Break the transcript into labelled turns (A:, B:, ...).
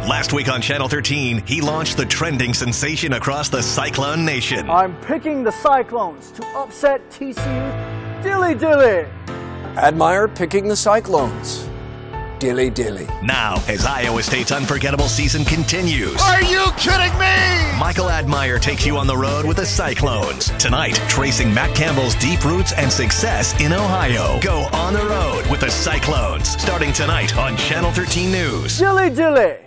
A: Last week on Channel 13, he launched the trending sensation across the Cyclone Nation.
B: I'm picking the Cyclones to upset TCU. Dilly dilly.
C: Admire picking the Cyclones. Dilly dilly.
A: Now, as Iowa State's unforgettable season continues.
D: Are you kidding me?
A: Michael Admire takes you on the road with the Cyclones. Tonight, tracing Matt Campbell's deep roots and success in Ohio. Go on the road with the Cyclones. Starting tonight on Channel 13 News.
B: Dilly dilly.